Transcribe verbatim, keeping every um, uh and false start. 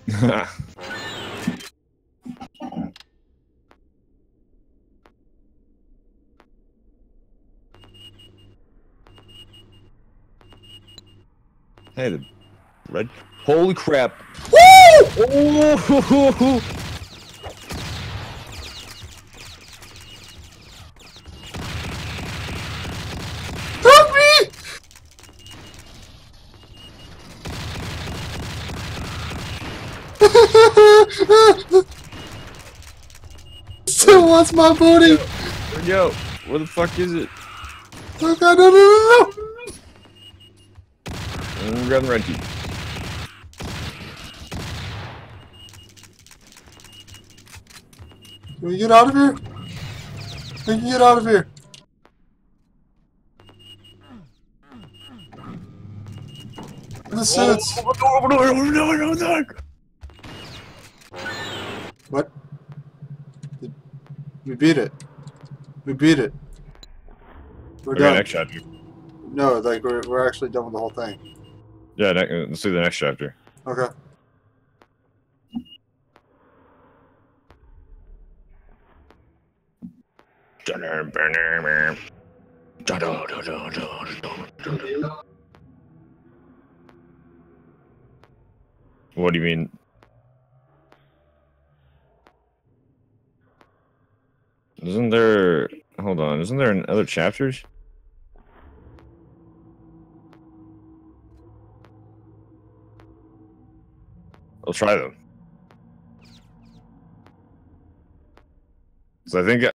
Hey, the red. Holy crap! Woo! Oh! Help me! Still wants my booty. Where'd go? Where the fuck is it? Oh god, no, no, no, no. I'm grabbing the red key. Can we get out of here? We can get out of here. The suits. Oh, oh, no, no, no, no, no. What? We beat it. We beat it. We're Okay, done. next chapter. No, like we're we're actually done with the whole thing. Yeah, ne let's do the next chapter. Okay. What do you mean? Isn't there... Hold on, isn't there in other chapters? I'll try them. So I think